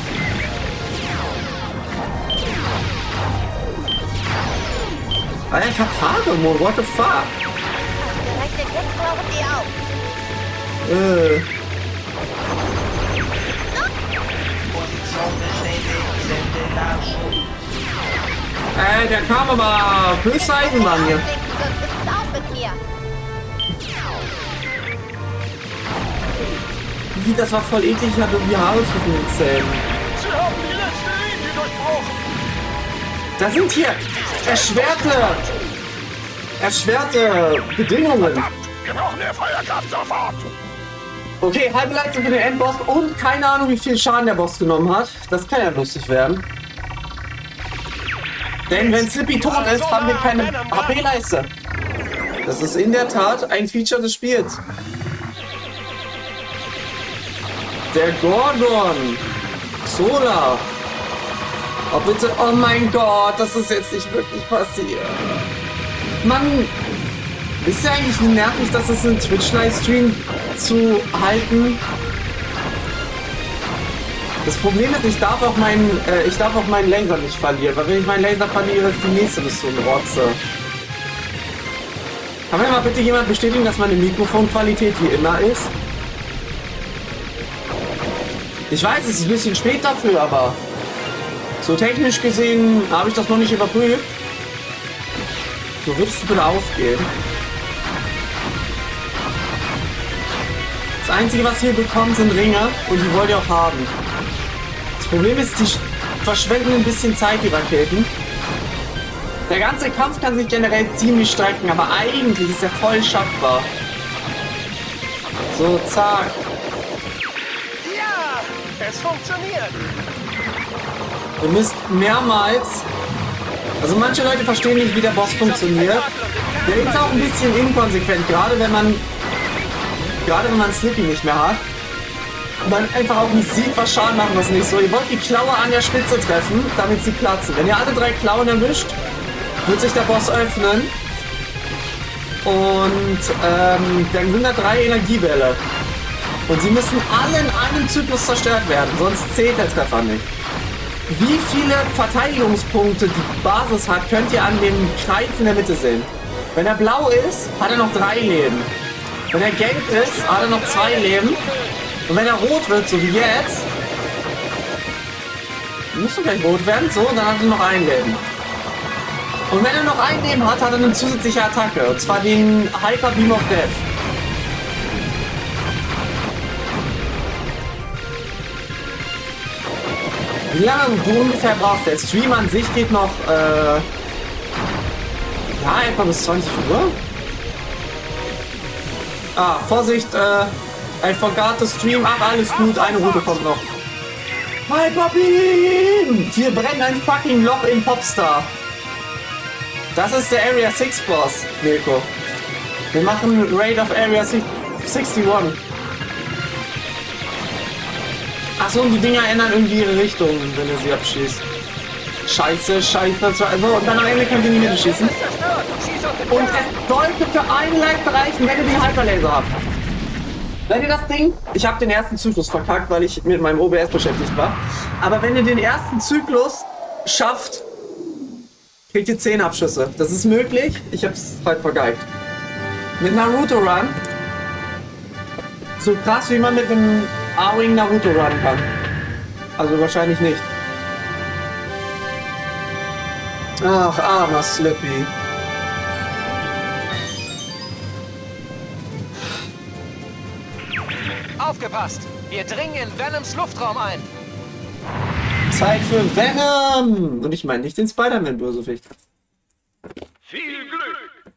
Alter, ich hab Haare, what the fuck? Gerechnet, jetzt brauchen die auch. Äh. Position bestätigt. Sende Nachschub. Ey, der kam aber höchste Eisenbahn hier. Sonst bist du auch mit mir. Wie, das war voll eklig, ich hatte irgendwie Haare zwischen den Zähnen. Sie haben die letzte Linie durchbrochen. Da sind hier erschwerte, erschwerte Bedingungen. Wir brauchen mehr Feuerkraft sofort. Okay, halbe Leistung für den Endboss und keine Ahnung, wie viel Schaden der Boss genommen hat. Das kann ja lustig werden. Denn wenn Slippy tot ist, haben wir keine H P-Leiste. Das ist in der Tat ein Feature des Spiels. Der Gordon. Solar. Oh bitte, oh mein Gott, das ist jetzt nicht wirklich passiert. Mann, wisst ihr eigentlich, wie nervig das ist, einen Twitch-Livestream zu halten? Das Problem ist, ich darf auch meinen, äh, ich darf auch meinen Laser nicht verlieren, weil wenn ich meinen Laser verliere, ist die nächste Mission Rotze. Kann mir mal bitte jemand bestätigen, dass meine Mikrofonqualität wie immer ist? Ich weiß, es ist ein bisschen spät dafür, aber so technisch gesehen habe ich das noch nicht überprüft. So, würdest du bitte aufgehen? Das Einzige, was ihr bekommt, sind Ringe und die wollt ihr auch haben. Das Problem ist, die verschwenden ein bisschen Zeit, die Raketen. Der ganze Kampf kann sich generell ziemlich strecken, aber eigentlich ist er voll schaffbar. So, zack. Ja, es funktioniert. Ihr müsst mehrmals... Also manche Leute verstehen nicht, wie der Boss funktioniert. Der ist auch ein bisschen inkonsequent, gerade wenn man... Gerade wenn man Slippy nicht mehr hat. Und man einfach auch nicht sieht, was Schaden machen, was nicht so. Ihr wollt die Klaue an der Spitze treffen, damit sie platzen. Wenn ihr alle drei Klauen erwischt, wird sich der Boss öffnen. Und ähm, dann sind da drei Energiebälle. Und sie müssen alle in einem Zyklus zerstört werden, sonst zählt der Treffer nicht. Wie viele Verteidigungspunkte die Basis hat, könnt ihr an dem Kreis in der Mitte sehen. Wenn er blau ist, hat er noch drei Leben. Wenn er gelb ist, hat er noch zwei Leben. Und wenn er rot wird, so wie jetzt, muss er gleich rot werden, so, dann hat er noch ein Leben. Und wenn er noch ein Leben hat, hat er eine zusätzliche Attacke. Und zwar den Hyper Beam of Death. Wie lange du ungefähr brauchst? Der Stream an sich geht noch, äh, ja, etwa bis zwanzig Uhr. Ah, Vorsicht, äh, I forgot to stream. Ach, alles gut, eine Route kommt noch. Hyper Beam! Wir brennen ein fucking Loch in Popstar. Das ist der Area six Boss, Mirko. Wir machen Raid of Area sixty-one. Achso, und die Dinger ändern irgendwie ihre Richtung, wenn ihr sie abschießt. Scheiße, scheiße, scheiße. Und dann am Ende könnt ihr in die Mitte schießen. Und es sollte für einen Like reichen, wenn ihr den Hyperlaser habt. Wenn ihr das Ding... Ich habe den ersten Zyklus verkackt, weil ich mit meinem O B S beschäftigt war. Aber wenn ihr den ersten Zyklus schafft, kriegt ihr zehn Abschüsse. Das ist möglich. Ich habe es halt vergeigt. Mit Naruto Run. So krass, wie man mit dem A-Wing Naruto Run kann. Also wahrscheinlich nicht. Ach, armer Slippy. Aufgepasst! Wir dringen in Venoms Luftraum ein. Zeit für Venom! Und ich meine nicht den Spider-Man-Bösewicht. Viel Glück!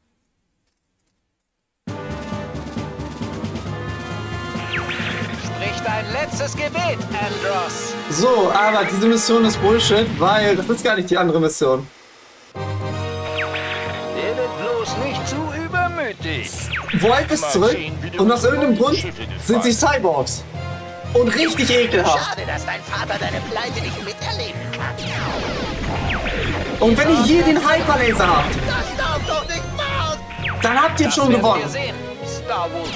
Sprich dein letztes Gebet, Andross. So, aber diese Mission ist Bullshit, weil das ist gar nicht die andere Mission. Werdet bloß nicht zu übermütig. Wolf ist zurück und aus irgendeinem Grund sind sie Cyborgs. Und richtig ekelhaft. Schade, dass dein Vater deine Pleite nicht miterleben kann. Und wenn ihr hier den Hyperlaser habt, Das darf doch nicht wahr! dann habt ihr schon gewonnen. Wir sehen. Star Wars.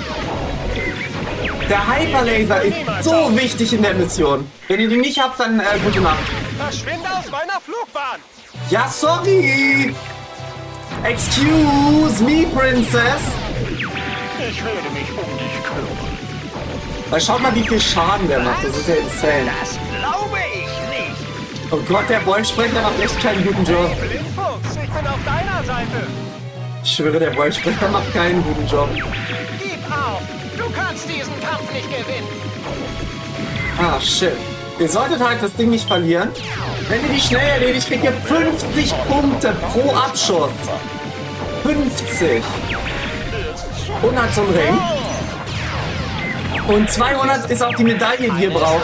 Der Hyperlaser ist so wichtig in der Mission. Wenn ihr den nicht habt, dann äh, gute Nacht. Verschwinde aus meiner Flugbahn! Ja, sorry. Excuse me, Princess. Ich werde mich um dich kümmern. Weil schaut mal, wie viel Schaden der macht. Das ist ja insane. Das glaube ich nicht! Oh Gott, der Wolfsprecher macht echt keinen guten Job. Blindfuchs, ich bin auf deiner Seite! Ich schwöre, der Wolfsprecher macht keinen guten Job. Gib auf! Du kannst diesen Kampf nicht gewinnen! Ah, shit. Ihr solltet halt das Ding nicht verlieren. Wenn ihr die schnell erledigt, kriegt ihr fünfzig Punkte pro Abschuss. fünfzig. hundert zum Ring. Und zweihundert ist auch die Medaille, die ihr braucht.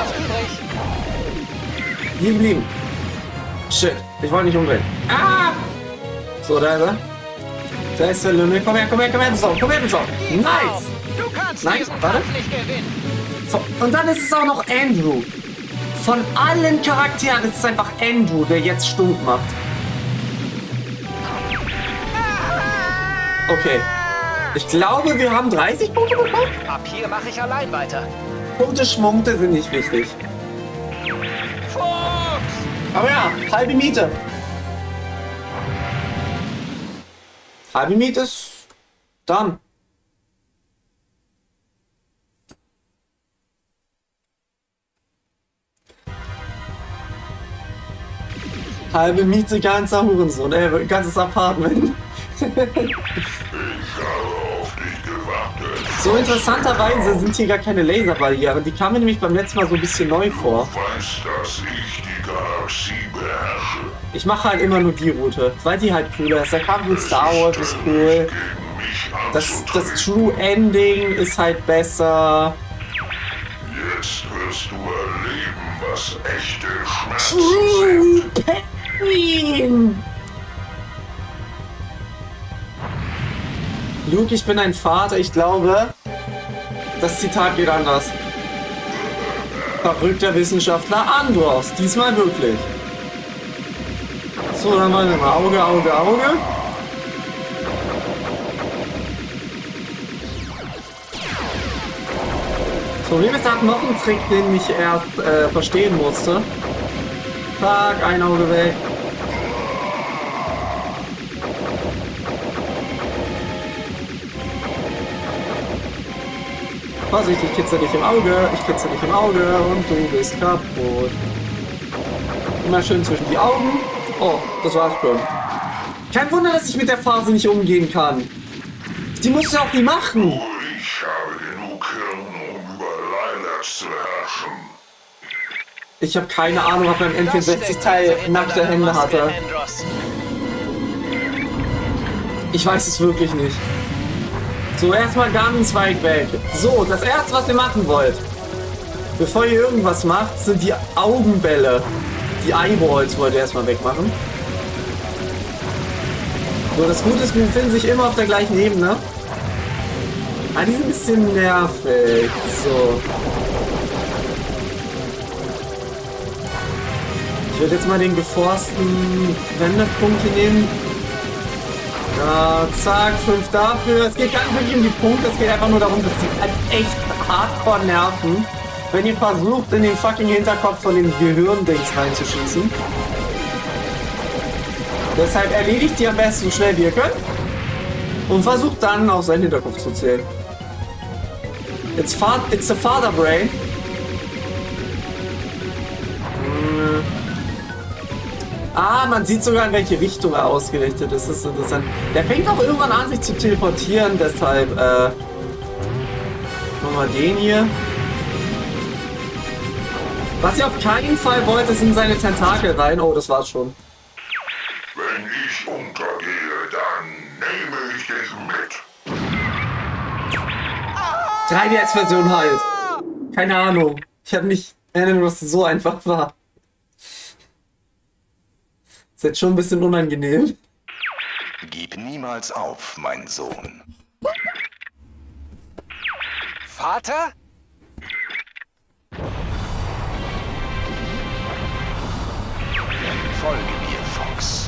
Hier geblieben. Shit, ich wollte nicht umdrehen. Ah! So, da ist er. Da ist der Lümmel. Komm her, komm her, komm her, so, komm her, so. Nice! Du kannst Nein, diesen warte. Kampf nicht gewinnen! Und dann ist es auch noch Andrew. Von allen Charakteren ist es einfach Andrew, der jetzt Stunden macht. Okay. Ich glaube, wir haben dreißig Punkte bekommen. Ab hier mache ich allein weiter. Punkte Schmunkte sind nicht wichtig. Fuchs! Aber ja, halbe Miete. Halbe Miete ist dann. Halbe Miete, ganzer Hurensohn, äh, ganzes Apartment. So interessanterweise sind hier gar keine Laserbarrieren. Die kamen nämlich beim letzten Mal so ein bisschen neu vor. Weißt, dass ich die Galaxie beherrsche. Ich mache halt immer nur die Route, weil die halt cooler ist. Der Kampf mit Star Wars ist cool. Das, das True Ending ist halt besser. Jetzt wirst du erleben, was echte Schmerzen True sind. Penguin! Luke, ich bin ein Vater. Ich glaube, das Zitat geht anders. Verrückter Wissenschaftler Andros. Diesmal wirklich. So, dann mal Auge, Auge, Auge. Problem ist, er hat noch einen Trick, den ich erst äh, verstehen musste. Zack, ein Auge weg. Vorsicht, ich kitzel dich im Auge, ich kitzel dich im Auge und du bist kaputt. Immer schön zwischen die Augen. Oh, das war's schon. Kein Wunder, dass ich mit der Phase nicht umgehen kann. Die musst du auch nie machen. Ich habe genug Hirn, um über Lilacs zu herrschen. Ich habe keine Ahnung, ob er im N vierundsechzig Teil nackte Hände hatte. Ich weiß es wirklich nicht. So, erstmal ganz weit weg. So, das erste, was ihr machen wollt, bevor ihr irgendwas macht, sind die Augenbälle. Die Eyeballs wollt ihr erstmal wegmachen. So, das Gute ist, wir befinden sich immer auf der gleichen Ebene. Ah, die sind ein bisschen nervig. So. Ich werde jetzt mal den geforsten Wendepunkt hier nehmen. Ja, zack, fünf dafür. Es geht gar nicht wirklich um die Punkte, es geht einfach nur darum, dass die halt echt hardcore nerven, wenn ihr versucht, in den fucking Hinterkopf von den Gehirndings reinzuschießen. Deshalb erledigt die am besten so schnell wie ihr könnt und versucht dann auf seinen Hinterkopf zu zählen. It's, it's a father brain. Ah, man sieht sogar, in welche Richtung er ausgerichtet ist. Das ist interessant. Der fängt auch irgendwann an, sich zu teleportieren, deshalb, äh... machen wir den hier. Was ihr auf keinen Fall wollt, ist in seine Tentakel rein. Oh, das war's schon. Wenn ich untergehe, dann nehme ich dich mit. drei D S-Version halt. Keine Ahnung. Ich habe nicht erinnert, was so einfach war. Ist jetzt schon ein bisschen unangenehm. Gib niemals auf, mein Sohn. Vater? Folge mir, Fox.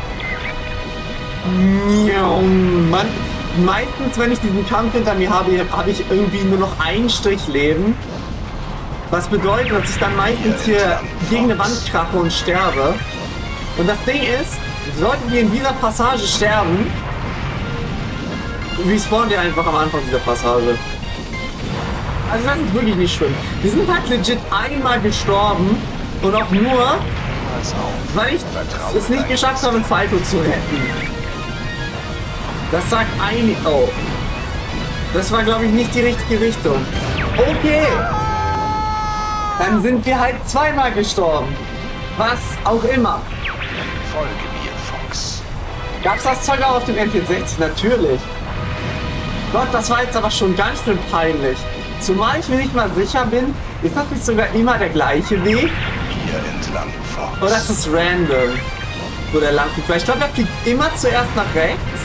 Ja, Mann. Meistens, wenn ich diesen Kampf hinter mir habe, habe ich irgendwie nur noch ein Strich Leben. Was bedeutet, dass ich dann meistens hier gegen eine Wand krache und sterbe. Und das Ding ist, sollten wir in dieser Passage sterben, respawnt ihr einfach am Anfang dieser Passage. Also das ist wirklich nicht schlimm. Wir sind halt legit einmal gestorben und auch nur, weil ich es nicht geschafft habe, Falco zu retten. Das sagt ein... Oh. Das war, glaube ich, nicht die richtige Richtung. Okay. Dann sind wir halt zweimal gestorben. Was auch immer. Folge mir, Fox. Gab's das Zeug auch auf dem N vierundsechzig? Natürlich. Gott, das war jetzt aber schon ganz schön peinlich. Zumal ich mir nicht mal sicher bin, ist das nicht sogar immer der gleiche Weg? Hier entlang, Fox. Oder ist es random, wo der lang fliegt? Weil ich glaube, er fliegt immer zuerst nach rechts.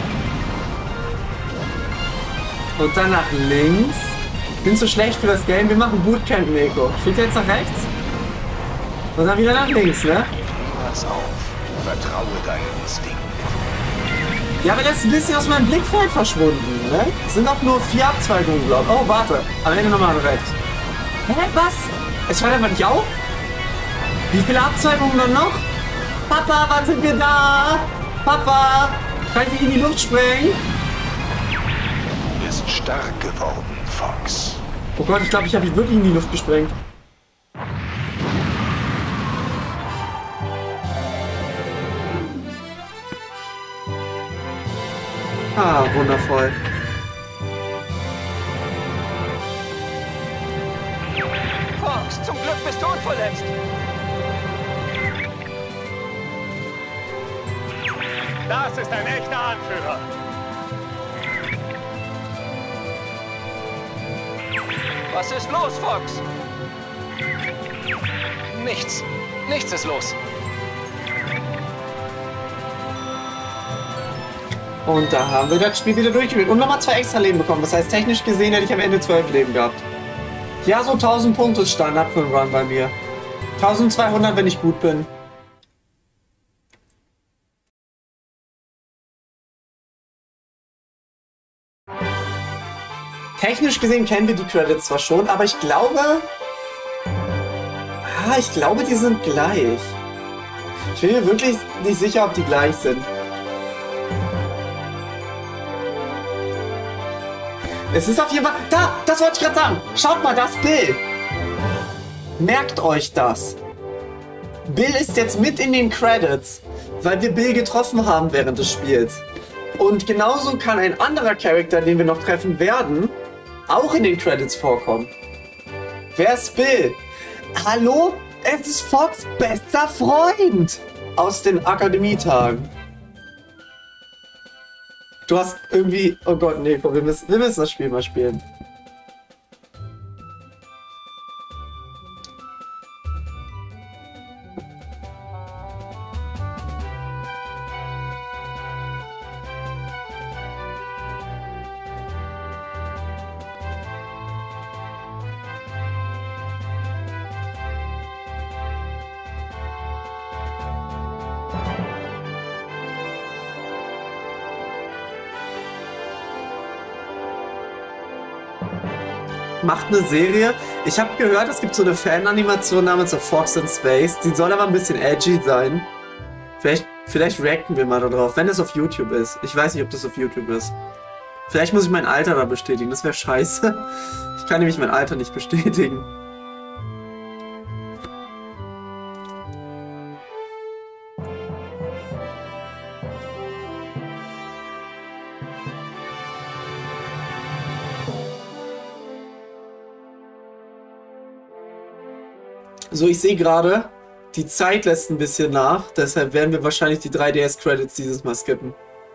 Und dann nach links. Ich bin zu schlecht für das Game. Wir machen Bootcamp, Neko. Fliegt er jetzt nach rechts? Und dann wieder nach links, ne? Pass auf. Vertraue deinem Instinkt. Ja, aber der ist ein bisschen aus meinem Blickfeld verschwunden, ne? Es sind auch nur vier Abzweigungen, glaube ich. Oh, warte. Am Ende nochmal rechts. Hä, was? Es hört einfach nicht auf? Wie viele Abzweigungen dann noch? Papa, wann sind wir da? Papa, kann ich dich in die Luft sprengen? Du bist stark geworden, Fox. Oh Gott, ich glaube, ich habe dich wirklich in die Luft gesprengt. Ah, wundervoll. Fox, zum Glück bist du unverletzt. Das ist ein echter Anführer. Was ist los, Fox? Nichts. Nichts ist los. Und da haben wir das Spiel wieder durchgespielt und nochmal zwei extra Leben bekommen. Das heißt, technisch gesehen hätte ich am Ende zwölf Leben gehabt. Ja, so tausend Punkte ist Standard für einen Run bei mir. tausendzweihundert, wenn ich gut bin. Technisch gesehen kennen wir die Credits zwar schon, aber ich glaube... Ah, ich glaube, die sind gleich. Ich bin mir wirklich nicht sicher, ob die gleich sind. Es ist auf jeden Fall... Da! Das wollte ich gerade sagen! Schaut mal, das Bill! Merkt euch das! Bill ist jetzt mit in den Credits, weil wir Bill getroffen haben während des Spiels. Und genauso kann ein anderer Charakter, den wir noch treffen werden, auch in den Credits vorkommen. Wer ist Bill? Hallo? Es ist Fox' bester Freund aus den Akademietagen. Du hast irgendwie... Oh Gott, nee, komm, wir müssen, wir müssen das Spiel mal spielen. Macht eine Serie. Ich habe gehört, es gibt so eine Fan-Animation namens A Fox in Space. Die soll aber ein bisschen edgy sein. Vielleicht, vielleicht reacten wir mal da drauf, wenn es auf YouTube ist. Ich weiß nicht, ob das auf YouTube ist. Vielleicht muss ich mein Alter da bestätigen. Das wäre scheiße. Ich kann nämlich mein Alter nicht bestätigen. So, ich sehe gerade, die Zeit lässt ein bisschen nach, deshalb werden wir wahrscheinlich die drei D S-Credits dieses Mal skippen.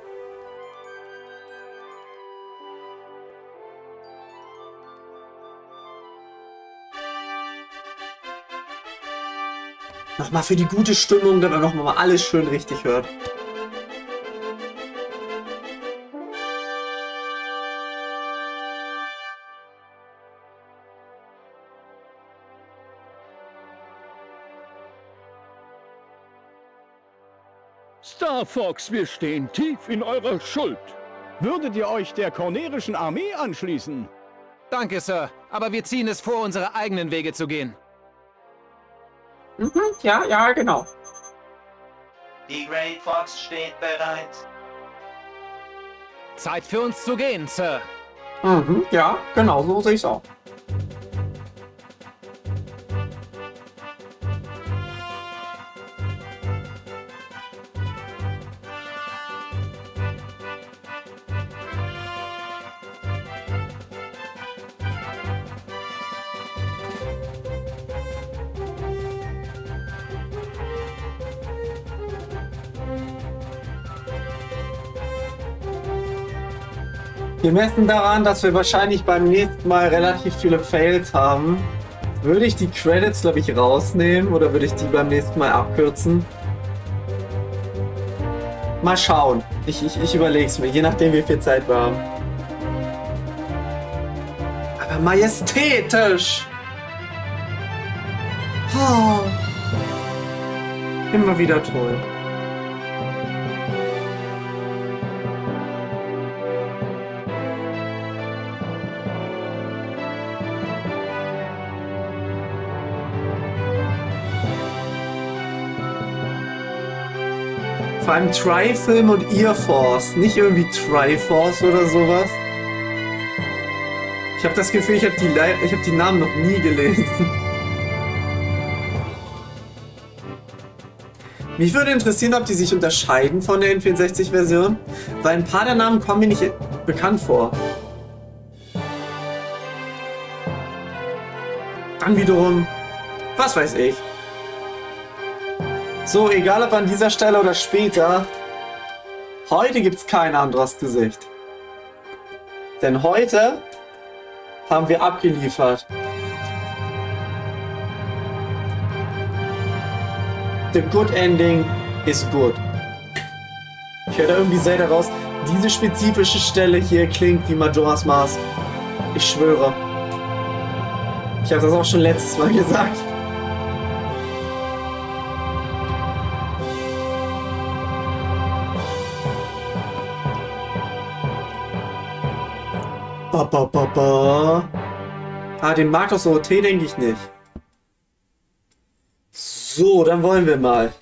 Nochmal für die gute Stimmung, damit man nochmal alles schön richtig hört. Star Fox, wir stehen tief in eurer Schuld. Würdet ihr euch der kornerischen Armee anschließen? Danke, Sir, aber wir ziehen es vor, unsere eigenen Wege zu gehen. Mhm, ja, ja, genau. Die Grey Fox steht bereit. Zeit für uns zu gehen, Sir. Mhm, ja, genau, so sehe ich es auch. Gemessen daran, dass wir wahrscheinlich beim nächsten Mal relativ viele Fails haben, würde ich die Credits, glaube ich, rausnehmen oder würde ich die beim nächsten Mal abkürzen? Mal schauen. Ich, ich, ich überlege es mir, je nachdem wie viel Zeit wir haben. Aber majestätisch! Oh. Immer wieder toll. Vor allem Tri-Film und Ear Force, nicht irgendwie Triforce oder sowas. Ich habe das Gefühl, ich habe die, ich hab die Namen noch nie gelesen. Mich würde interessieren, ob die sich unterscheiden von der N vierundsechzig-Version, weil ein paar der Namen kommen mir nicht bekannt vor. Dann wiederum, was weiß ich. So, egal ob an dieser Stelle oder später, heute gibt es kein anderes Gesicht. Denn heute haben wir abgeliefert. The good ending is good. Ich höre da irgendwie selten raus, diese spezifische Stelle hier klingt wie Majora's Mask. Ich schwöre. Ich habe das auch schon letztes Mal gesagt. ba, ba, ba, ba. Ah, den Markus O T denke ich nicht. So, dann wollen wir mal.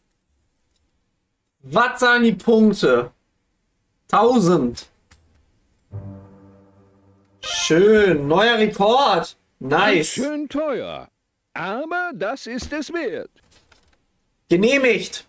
Was sagen die Punkte? tausend. Schön, neuer Rekord. Nice. Schön teuer. Aber das ist es wert. Genehmigt.